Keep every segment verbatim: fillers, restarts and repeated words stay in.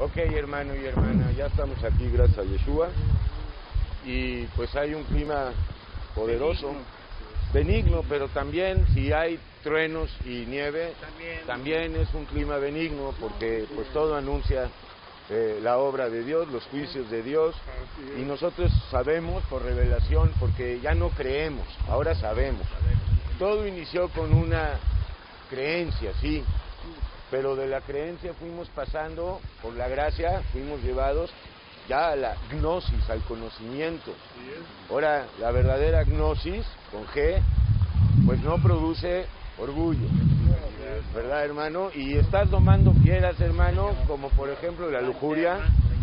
Ok, hermano y hermana, ya estamos aquí gracias a Yeshua y pues hay un clima poderoso, benigno, pero también si hay truenos y nieve, también, también es un clima benigno porque pues todo anuncia eh, la obra de Dios, los juicios de Dios, y nosotros sabemos por revelación, porque ya no creemos, ahora sabemos. Todo inició con una creencia, sí, pero de la creencia fuimos pasando, por la gracia, fuimos llevados ya a la gnosis, al conocimiento. Ahora, la verdadera gnosis, con G, pues no produce orgullo, ¿verdad, hermano? Y estás domando fieras, hermano, como por ejemplo la lujuria,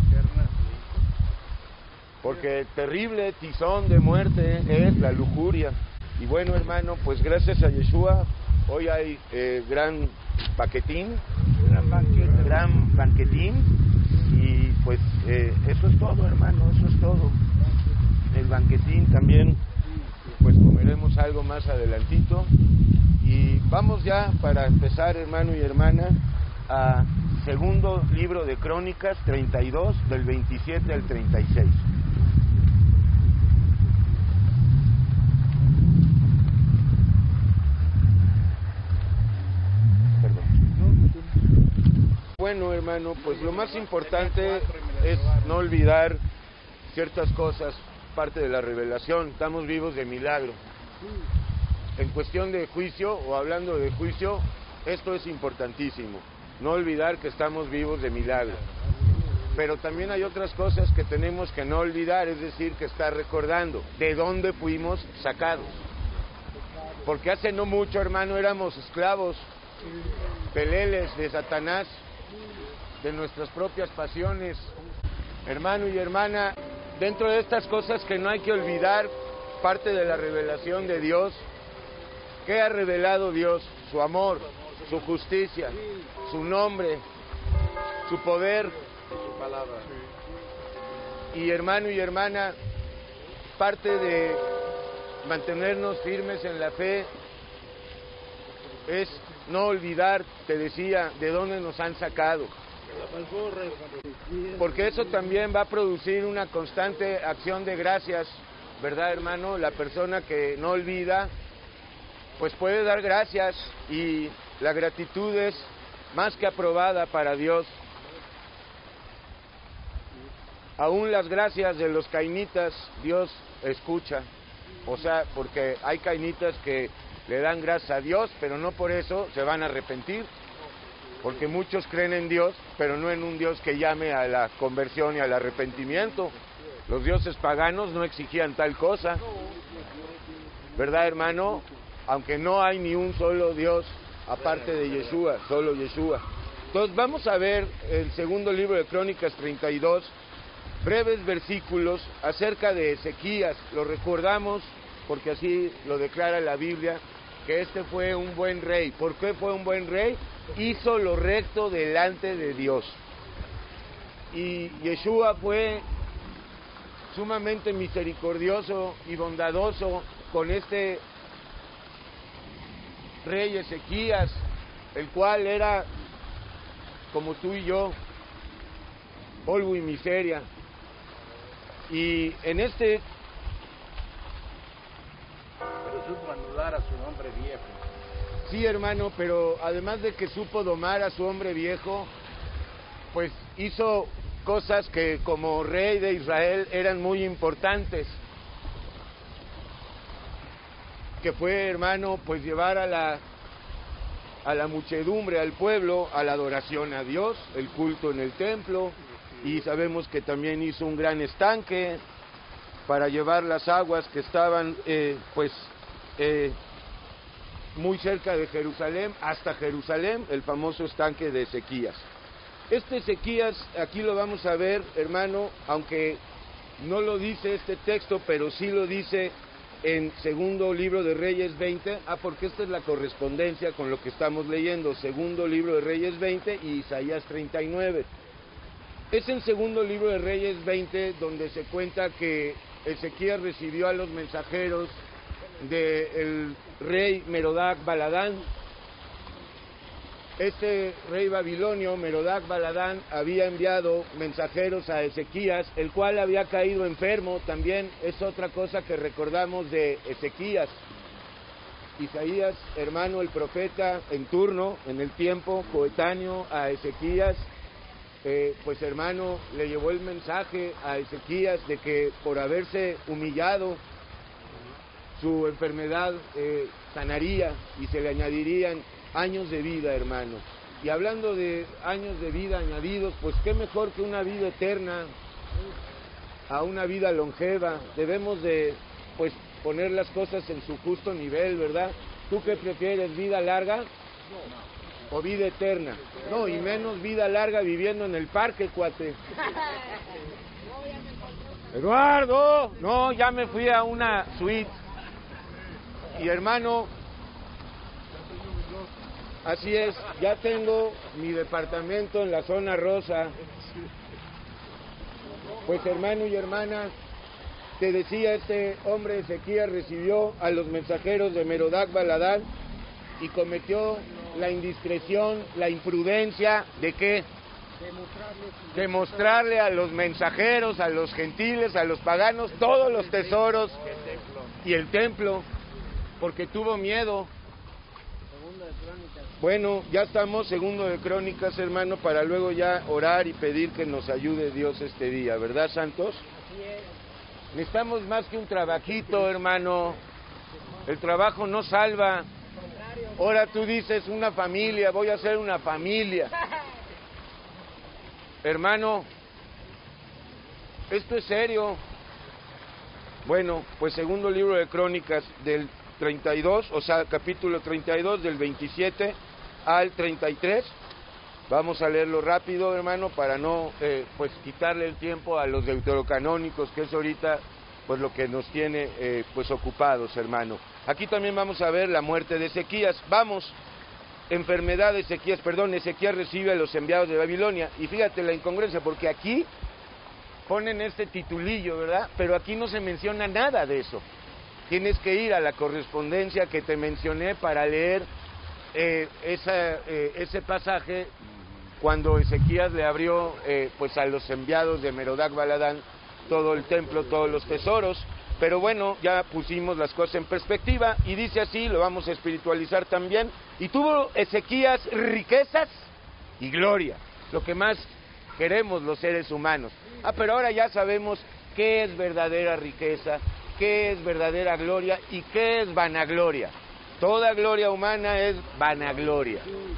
porque el terrible tizón de muerte es la lujuria. Y bueno, hermano, pues gracias a Yeshua, hoy hay eh, gran paquetín, gran banquete, gran banquetín, y pues eh, eso es todo, hermano, eso es todo. El banquetín también, pues comeremos algo más adelantito, y vamos ya para empezar, hermano y hermana, a segundo libro de Crónicas treinta y dos, del veintisiete al treinta y seis. Bueno, hermano, pues lo más importante es no olvidar ciertas cosas, parte de la revelación. Estamos vivos de milagro. En cuestión de juicio, o hablando de juicio, esto es importantísimo. No olvidar que estamos vivos de milagro. Pero también hay otras cosas que tenemos que no olvidar, es decir, que estar recordando de dónde fuimos sacados. Porque hace no mucho, hermano, éramos esclavos, peleles de Satanás, de nuestras propias pasiones. Hermano y hermana, dentro de estas cosas que no hay que olvidar, parte de la revelación de Dios, ¿qué ha revelado Dios? Su amor, su justicia, su nombre, su poder, su palabra. Y hermano y hermana, parte de mantenernos firmes en la fe es no olvidar, te decía, de dónde nos han sacado. Porque eso también va a producir una constante acción de gracias, ¿verdad, hermano? La persona que no olvida, pues puede dar gracias, y la gratitud es más que aprobada para Dios. Aún las gracias de los cainitas, Dios escucha. O sea, porque hay cainitas que le dan gracias a Dios, pero no por eso se van a arrepentir. Porque muchos creen en Dios, pero no en un Dios que llame a la conversión y al arrepentimiento. Los dioses paganos no exigían tal cosa, ¿verdad, hermano? Aunque no hay ni un solo Dios aparte de Yeshua, solo Yeshua. Entonces vamos a ver el segundo libro de Crónicas treinta y dos, breves versículos acerca de Ezequías. Lo recordamos porque así lo declara la Biblia, que este fue un buen rey. ¿Por qué fue un buen rey? Hizo lo recto delante de Dios. Y Yeshua fue sumamente misericordioso y bondadoso con este rey Ezequías, el cual era, como tú y yo, polvo y miseria. Y en este... Pero supo anular a su hombre viejo. Sí, hermano, pero además de que supo domar a su hombre viejo, pues hizo cosas que como rey de Israel eran muy importantes. Que fue, hermano, pues llevar a la, a la muchedumbre, al pueblo, a la adoración a Dios, el culto en el templo. Y sabemos que también hizo un gran estanque para llevar las aguas que estaban, eh, pues, eh, muy cerca de Jerusalén, hasta Jerusalén, el famoso estanque de Ezequías. Este Ezequías, aquí lo vamos a ver, hermano, aunque no lo dice este texto, pero sí lo dice en segundo libro de Reyes veinte, ah, porque esta es la correspondencia con lo que estamos leyendo, segundo libro de Reyes veinte y Isaías treinta y nueve. Es en segundo libro de Reyes veinte donde se cuenta que Ezequías recibió a los mensajeros del rey Merodac Baladán, este rey babilonio, Merodach Baladán, había enviado mensajeros a Ezequías, el cual había caído enfermo. También es otra cosa que recordamos de Ezequías. Isaías, hermano, el profeta en turno, en el tiempo coetáneo a Ezequías, eh, pues hermano, le llevó el mensaje a Ezequías de que por haberse humillado, su enfermedad eh, sanaría y se le añadirían años de vida, hermano. Y hablando de años de vida añadidos, pues qué mejor que una vida eterna a una vida longeva. Debemos de, pues, poner las cosas en su justo nivel, ¿verdad? ¿Tú qué prefieres, vida larga o vida eterna? No, y menos vida larga viviendo en el parque, cuate. Eduardo, no, ya me fui a una suite. Y hermano, así es, ya tengo mi departamento en la zona rosa. Pues hermano y hermana, te decía, este hombre Ezequías recibió a los mensajeros de Merodach Baladán y cometió la indiscreción, la imprudencia de qué? De mostrarle a los mensajeros, a los gentiles, a los paganos, todos los tesoros y el templo, porque tuvo miedo. Bueno, ya estamos, segundo de Crónicas, hermano, para luego ya orar y pedir que nos ayude Dios este día, ¿verdad, santos? Necesitamos más que un trabajito, hermano. El trabajo no salva. Ahora tú dices una familia, voy a hacer una familia. Hermano, esto es serio. Bueno, pues segundo libro de Crónicas del treinta y dos, o sea, capítulo treinta y dos, del veintisiete al treinta y tres. Vamos a leerlo rápido, hermano, para no eh, pues quitarle el tiempo a los deuterocanónicos, que es ahorita pues lo que nos tiene eh, pues ocupados, hermano. Aquí también vamos a ver la muerte de Ezequías. Vamos, enfermedad de Ezequías, perdón, Ezequías recibe a los enviados de Babilonia. Y fíjate la incongruencia, porque aquí ponen este titulillo, ¿verdad? Pero aquí no se menciona nada de eso. Tienes que ir a la correspondencia que te mencioné para leer eh, esa, eh, ese pasaje cuando Ezequías le abrió eh, pues a los enviados de Merodach Baladán todo el templo, todos los tesoros. Pero bueno, ya pusimos las cosas en perspectiva y dice así, lo vamos a espiritualizar también. Y tuvo Ezequías riquezas y gloria, lo que más queremos los seres humanos. Ah, pero ahora ya sabemos qué es verdadera riqueza, qué es verdadera gloria y qué es vanagloria. Toda gloria humana es vanagloria.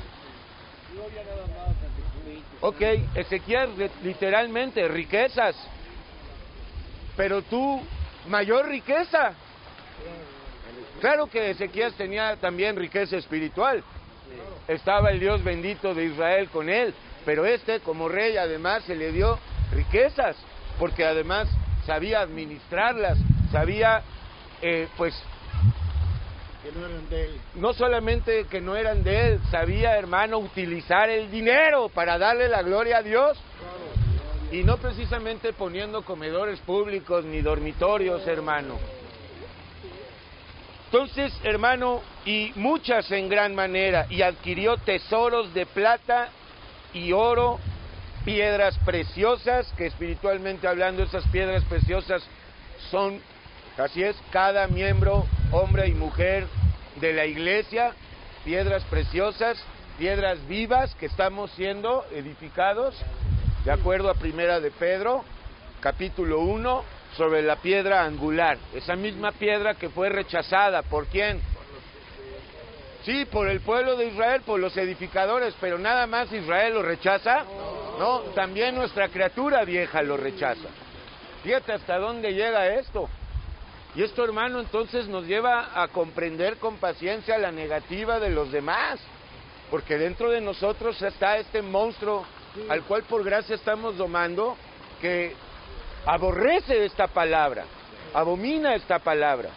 Ok, Ezequías literalmente riquezas, pero tú mayor riqueza. Claro que Ezequías tenía también riqueza espiritual. Estaba el Dios bendito de Israel con él, pero este como rey además se le dio riquezas, porque además sabía administrarlas, sabía eh, pues que no eran de él. No solamente que no eran de él, sabía, hermano, utilizar el dinero para darle la gloria a Dios. Y no precisamente poniendo comedores públicos ni dormitorios, hermano. Entonces, hermano, y muchas en gran manera, y adquirió tesoros de plata y oro, piedras preciosas, que espiritualmente hablando esas piedras preciosas son, así es, cada miembro, hombre y mujer de la iglesia, piedras preciosas, piedras vivas que estamos siendo edificados, de acuerdo a Primera de Pedro, capítulo uno, sobre la piedra angular, esa misma piedra que fue rechazada, ¿por quién? Sí, por el pueblo de Israel, por los edificadores, pero nada más Israel lo rechaza, no, también nuestra criatura vieja lo rechaza. Fíjate hasta dónde llega esto. Y esto, hermano, entonces nos lleva a comprender con paciencia la negativa de los demás, porque dentro de nosotros está este monstruo al cual por gracia estamos domando, que aborrece esta palabra, abomina esta palabra.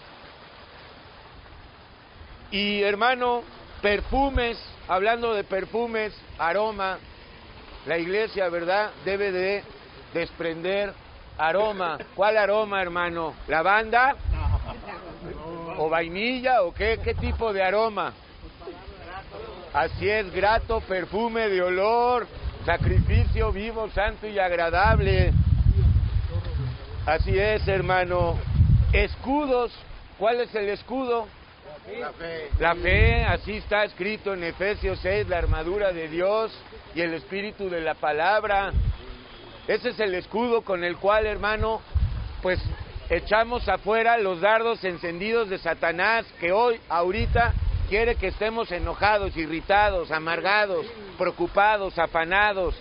Y hermano, perfumes, hablando de perfumes, aroma, la iglesia, ¿verdad?, debe de desprender aroma. ¿Cuál aroma, hermano? ¿Lavanda? ¿O vainilla? ¿O qué, qué tipo de aroma? Así es, grato perfume de olor, sacrificio vivo, santo y agradable. Así es, hermano. Escudos, ¿cuál es el escudo? La fe. La fe, así está escrito en Efesios seis, la armadura de Dios y el espíritu de la palabra. Ese es el escudo con el cual, hermano, pues echamos afuera los dardos encendidos de Satanás, que hoy, ahorita, quiere que estemos enojados, irritados, amargados, preocupados, afanados.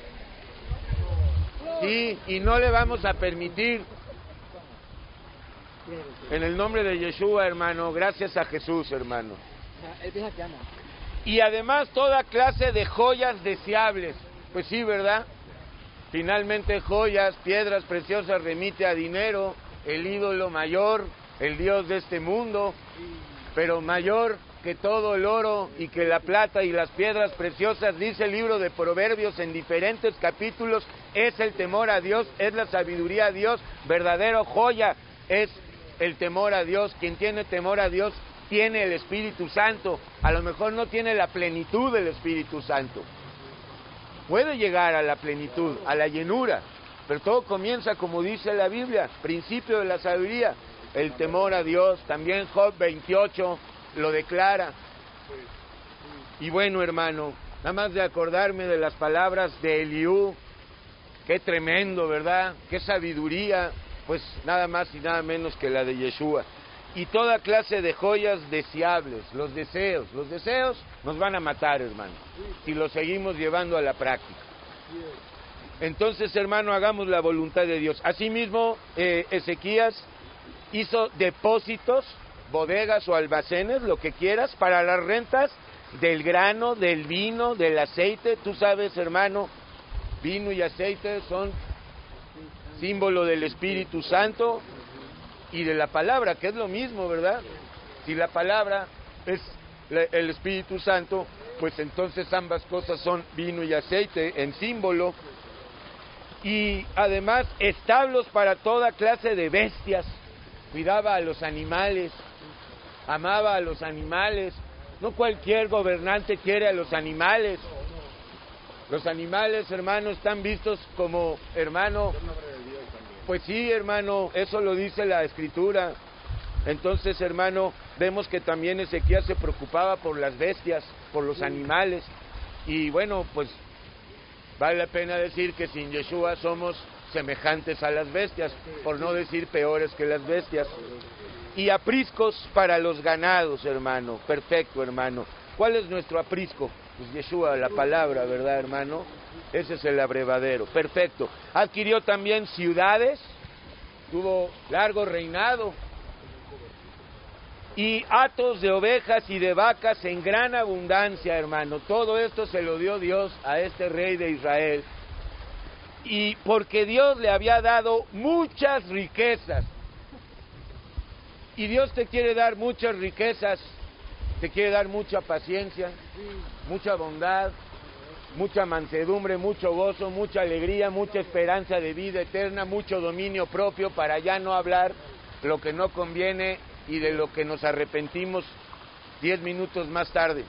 Sí, y no le vamos a permitir. En el nombre de Yeshua, hermano, gracias a Jesús, hermano. Y además toda clase de joyas deseables. Pues sí, ¿verdad? Finalmente joyas, piedras preciosas remite a dinero, el ídolo mayor, el Dios de este mundo, pero mayor que todo el oro y que la plata y las piedras preciosas, dice el libro de Proverbios en diferentes capítulos, es el temor a Dios, es la sabiduría a Dios, verdadero joya es el temor a Dios. Quien tiene temor a Dios tiene el Espíritu Santo. A lo mejor no tiene la plenitud del Espíritu Santo. Puede llegar a la plenitud, a la llenura, pero todo comienza, como dice la Biblia, principio de la sabiduría, el temor a Dios. También Job veintiocho lo declara. Y bueno, hermano, nada más de acordarme de las palabras de Eliú, qué tremendo, ¿verdad? Qué sabiduría, pues nada más y nada menos que la de Yeshua. Y toda clase de joyas deseables, los deseos, los deseos nos van a matar, hermano, si los seguimos llevando a la práctica. Entonces, hermano, hagamos la voluntad de Dios. Asimismo, eh, Ezequías hizo depósitos, bodegas o almacenes, lo que quieras, para las rentas del grano, del vino, del aceite. Tú sabes, hermano, vino y aceite son símbolo del Espíritu Santo y de la palabra, que es lo mismo, ¿verdad? Si la palabra es el Espíritu Santo, pues entonces ambas cosas son vino y aceite en símbolo. Y además establos para toda clase de bestias. Cuidaba a los animales, amaba a los animales. No cualquier gobernante quiere a los animales. Los animales, hermano, están vistos como, hermano, pues sí, hermano, eso lo dice la Escritura. Entonces, hermano, vemos que también Ezequías se preocupaba por las bestias, por los animales. Y bueno, pues vale la pena decir que sin Yeshua somos semejantes a las bestias, por no decir peores que las bestias. Y apriscos para los ganados, hermano. Perfecto, hermano. ¿Cuál es nuestro aprisco? Pues Yeshua, la palabra, ¿verdad, hermano? Ese es el abrevadero. Perfecto. Adquirió también ciudades, tuvo largo reinado, y hatos de ovejas y de vacas en gran abundancia, hermano. Todo esto se lo dio Dios a este rey de Israel. Y porque Dios le había dado muchas riquezas. Y Dios te quiere dar muchas riquezas, te quiere dar mucha paciencia, mucha bondad, mucha mansedumbre, mucho gozo, mucha alegría, mucha esperanza de vida eterna, mucho dominio propio para ya no hablar lo que no conviene y de lo que nos arrepentimos diez minutos más tarde.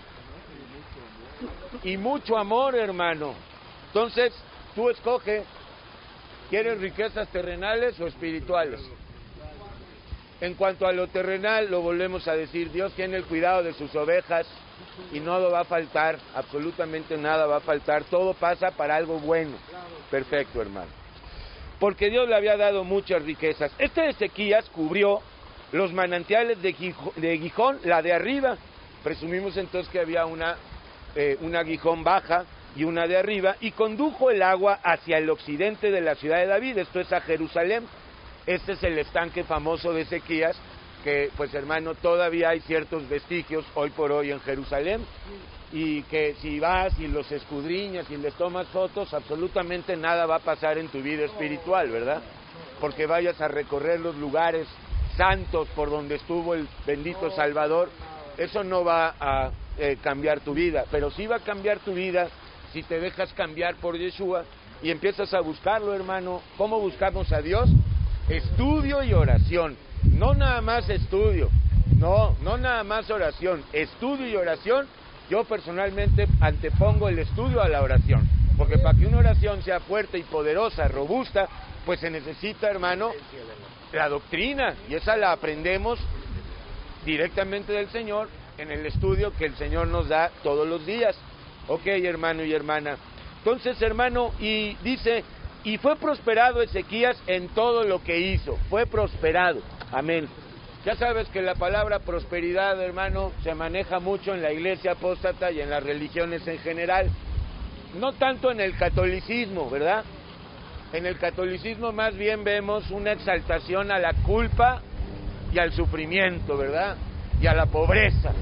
Y mucho amor, hermano. Entonces, tú escoge, ¿quieres riquezas terrenales o espirituales? En cuanto a lo terrenal, lo volvemos a decir, Dios tiene el cuidado de sus ovejas y no lo va a faltar, absolutamente nada va a faltar, todo pasa para algo bueno. Perfecto, hermano. Porque Dios le había dado muchas riquezas. Este Ezequías cubrió los manantiales de, Gijón, de Gijón, la de arriba. Presumimos entonces que había una, eh, una Gijón baja y una de arriba, y condujo el agua hacia el occidente de la ciudad de David, esto es a Jerusalén. Este es el estanque famoso de Ezequías, que pues hermano todavía hay ciertos vestigios hoy por hoy en Jerusalén, y que si vas y los escudriñas y les tomas fotos, absolutamente nada va a pasar en tu vida espiritual, ¿verdad? Porque vayas a recorrer los lugares santos por donde estuvo el bendito Salvador, eso no va a eh, cambiar tu vida, pero sí va a cambiar tu vida si te dejas cambiar por Yeshua y empiezas a buscarlo, hermano. ¿Cómo buscamos a Dios? Estudio y oración, no nada más estudio, no, no nada más oración, estudio y oración yo personalmente antepongo el estudio a la oración, porque para que una oración sea fuerte y poderosa, robusta, pues se necesita, hermano, la doctrina, y esa la aprendemos directamente del Señor en el estudio que el Señor nos da todos los días. Ok, hermano y hermana. Entonces, hermano, y dice, y fue prosperado Ezequías en todo lo que hizo, fue prosperado, amén. Ya sabes que la palabra prosperidad, hermano, se maneja mucho en la iglesia apóstata y en las religiones en general, no tanto en el catolicismo, ¿verdad? En el catolicismo más bien vemos una exaltación a la culpa y al sufrimiento, ¿verdad? Y a la pobreza.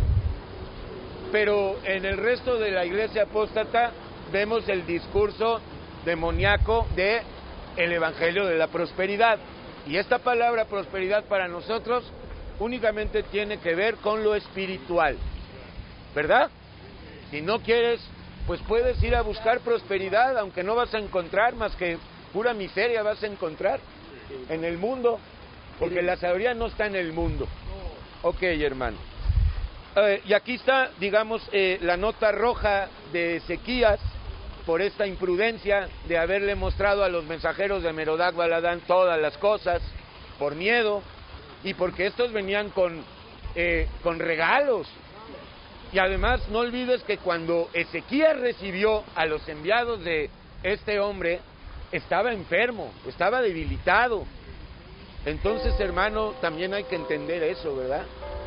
Pero en el resto de la iglesia apóstata vemos el discurso demoníaco de el evangelio de la prosperidad. Y esta palabra prosperidad para nosotros únicamente tiene que ver con lo espiritual, ¿verdad? Si no quieres, pues puedes ir a buscar prosperidad, aunque no vas a encontrar más que pura miseria vas a encontrar en el mundo, porque la sabiduría no está en el mundo. Ok, hermano. Eh, y aquí está, digamos, eh, la nota roja de Ezequías por esta imprudencia de haberle mostrado a los mensajeros de Merodach Baladán todas las cosas, por miedo, y porque estos venían con, eh, con regalos. Y además no olvides que cuando Ezequías recibió a los enviados de este hombre, estaba enfermo, estaba debilitado. Entonces, hermano, también hay que entender eso, ¿verdad?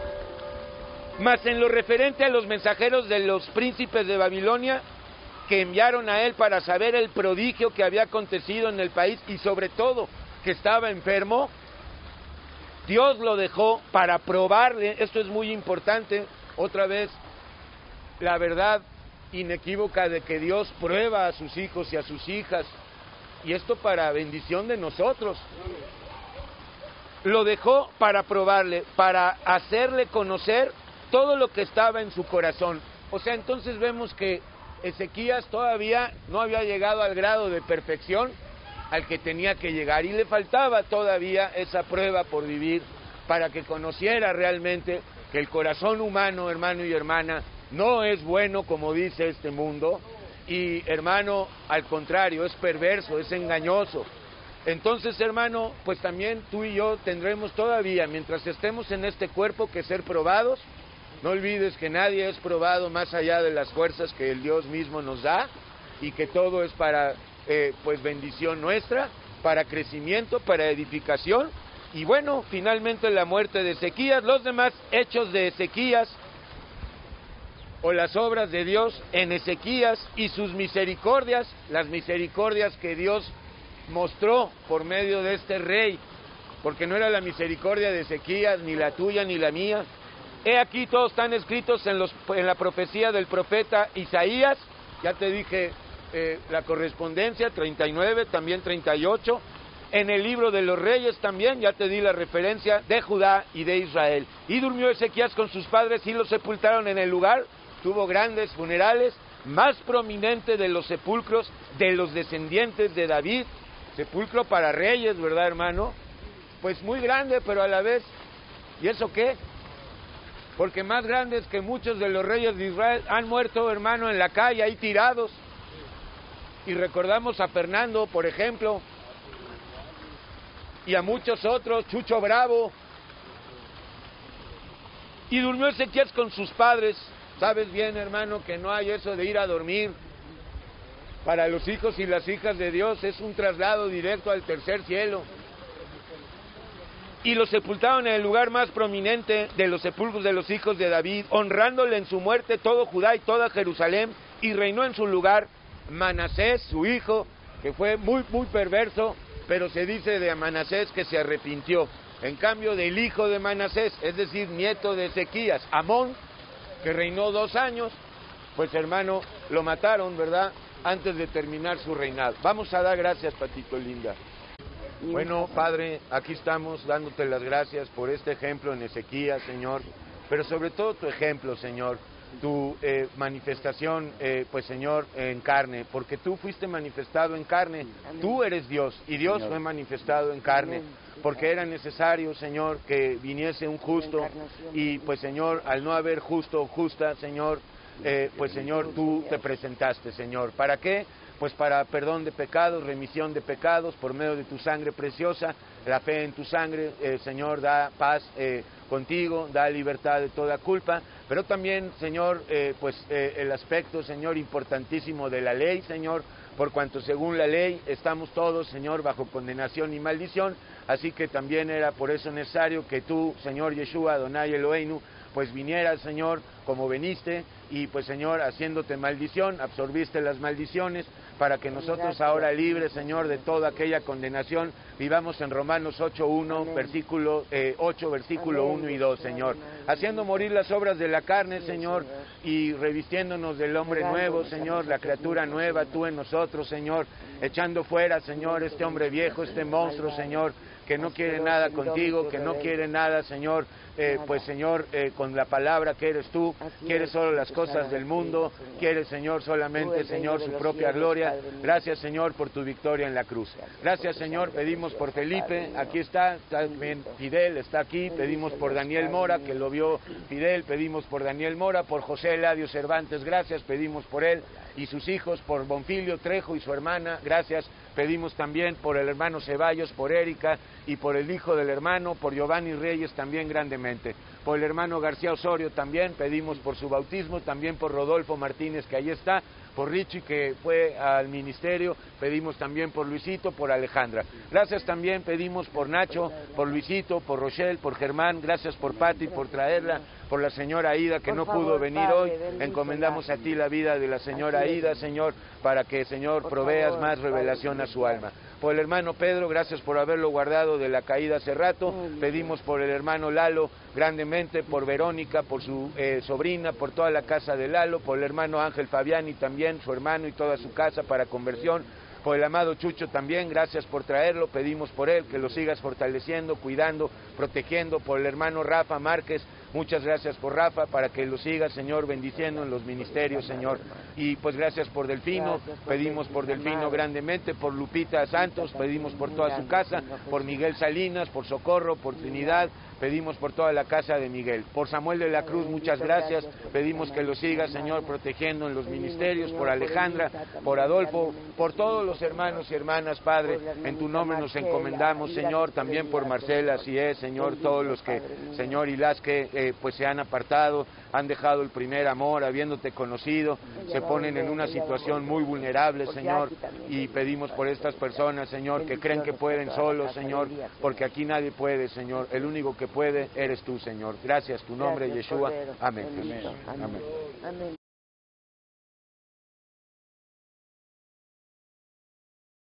Mas en lo referente a los mensajeros de los príncipes de Babilonia, que enviaron a él para saber el prodigio que había acontecido en el país, y sobre todo, que estaba enfermo, Dios lo dejó para probarle. Esto es muy importante, otra vez, la verdad inequívoca de que Dios prueba a sus hijos y a sus hijas, y esto para bendición de nosotros. Lo dejó para probarle, para hacerle conocer todo lo que estaba en su corazón. O sea, entonces vemos que Ezequías todavía no había llegado al grado de perfección al que tenía que llegar, y le faltaba todavía esa prueba por vivir para que conociera realmente que el corazón humano, hermano y hermana, no es bueno como dice este mundo, y hermano, al contrario, es perverso, es engañoso. Entonces, hermano, pues también tú y yo tendremos todavía, mientras estemos en este cuerpo, que ser probados. No olvides que nadie es probado más allá de las fuerzas que el Dios mismo nos da, y que todo es para eh, pues bendición nuestra, para crecimiento, para edificación. Y bueno, finalmente la muerte de Ezequías. Los demás hechos de Ezequías, o las obras de Dios en Ezequías, y sus misericordias, las misericordias que Dios mostró por medio de este rey, porque no era la misericordia de Ezequías, ni la tuya, ni la mía. He aquí, todos están escritos en, los, en la profecía del profeta Isaías. Ya te dije eh, la correspondencia, treinta y nueve, también treinta y ocho. En el libro de los reyes también, ya te di la referencia de Judá y de Israel. Y durmió Ezequías con sus padres y los sepultaron en el lugar. Tuvo grandes funerales, más prominente de los sepulcros de los descendientes de David. Sepulcro para reyes, ¿verdad, hermano? Pues muy grande, pero a la vez, ¿y eso qué? Porque más grandes que muchos de los reyes de Israel han muerto, hermano, en la calle, ahí tirados. Y recordamos a Fernando, por ejemplo, y a muchos otros, Chucho Bravo. Y durmió Ezequías con sus padres. Sabes bien, hermano, que no hay eso de ir a dormir. Para los hijos y las hijas de Dios es un traslado directo al tercer cielo. Y lo sepultaron en el lugar más prominente de los sepulcros de los hijos de David, honrándole en su muerte todo Judá y toda Jerusalén, y reinó en su lugar Manasés, su hijo, que fue muy, muy perverso, pero se dice de Manasés que se arrepintió. En cambio del hijo de Manasés, es decir, nieto de Ezequías, Amón, que reinó dos años, pues hermano, lo mataron, ¿verdad?, antes de terminar su reinado. Vamos a dar gracias, Patito linda. Bueno, Padre, aquí estamos dándote las gracias por este ejemplo en Ezequías, Señor, pero sobre todo tu ejemplo, Señor, tu eh, manifestación, eh, pues Señor, en carne, porque tú fuiste manifestado en carne. Amén. Tú eres Dios, y Dios Señor. Fue manifestado en carne. Amén. Porque era necesario, Señor, que viniese un justo, y pues Señor, al no haber justo o justa, Señor, eh, pues Señor, tú te presentaste, Señor. ¿Para qué? Pues para perdón de pecados, remisión de pecados, por medio de tu sangre preciosa, la fe en tu sangre, eh, Señor, da paz eh, contigo, da libertad de toda culpa, pero también, Señor, eh, pues eh, el aspecto, Señor, importantísimo de la ley, Señor, por cuanto según la ley estamos todos, Señor, bajo condenación y maldición, así que también era por eso necesario que tú, Señor Yeshua, Adonai Eloheinu, pues vinieras, Señor, como veniste, y pues, Señor, haciéndote maldición, absorbiste las maldiciones, para que nosotros ahora libres, Señor, de toda aquella condenación, vivamos en Romanos ocho uno, versículo eh, ocho, versículo uno y dos, Señor, haciendo morir las obras de la carne, Señor, y revistiéndonos del hombre nuevo, Señor, la criatura nueva, tú en nosotros, Señor, echando fuera, Señor, este hombre viejo, este monstruo, Señor, que no quiere nada contigo, que no quiere nada, Señor, eh, pues Señor, eh, con la palabra que eres tú, quiere solo las cosas del mundo, quiere, Señor, solamente, Señor, su propia gloria. Gracias, Señor, por tu victoria en la cruz. Gracias, Señor, pedimos por Felipe, aquí está, también Fidel está aquí, pedimos por Daniel Mora, que lo vio Fidel, pedimos por Daniel Mora, por José Eladio Cervantes, gracias, pedimos por él y sus hijos, por Bonfilio Trejo y su hermana, gracias, pedimos también por el hermano Ceballos, por Erika y por el hijo del hermano, por Giovanni Reyes también grandemente, por el hermano García Osorio también, pedimos por su bautismo, también por Rodolfo Martínez que ahí está, por Richie que fue al ministerio, pedimos también por Luisito, por Alejandra. Gracias también pedimos por Nacho, por Luisito, por Rochelle, por Germán, gracias por Pati, por traerla, por la señora Aida que no pudo venir hoy, encomendamos a ti la vida de la señora Aida, Señor, para que, Señor, proveas más revelación a su alma. Por el hermano Pedro, gracias por haberlo guardado de la caída hace rato, pedimos por el hermano Lalo grandemente, por Verónica, por su eh, sobrina, por toda la casa de Lalo, por el hermano Ángel Fabiani también, su hermano y toda su casa para conversión, por el amado Chucho también, gracias por traerlo, pedimos por él que lo sigas fortaleciendo, cuidando, protegiendo, por el hermano Rafa Márquez, muchas gracias por Rafa, para que lo sigas, Señor, bendiciendo en los ministerios, Señor, y pues gracias por Delfino, pedimos por Delfino grandemente, por Lupita Santos, pedimos por toda su casa, por Miguel Salinas, por Socorro, por Trinidad, pedimos por toda la casa de Miguel, por Samuel de la Cruz, muchas gracias, pedimos que lo sigas, Señor, protegiendo en los ministerios, por Alejandra, por Adolfo, por todos los hermanos y hermanas, Padre, en tu nombre nos encomendamos, Señor, también por Marcela, así es, Señor, todos los que, Señor, y las que eh, pues se han apartado, han dejado el primer amor, habiéndote conocido, se ponen en una situación muy vulnerable, Señor, y pedimos por estas personas, Señor, que creen que pueden solos, Señor, porque aquí nadie puede, Señor, el único que puede eres tú, Señor. Gracias, tu nombre, Yeshua. Amén. Amén. Amén.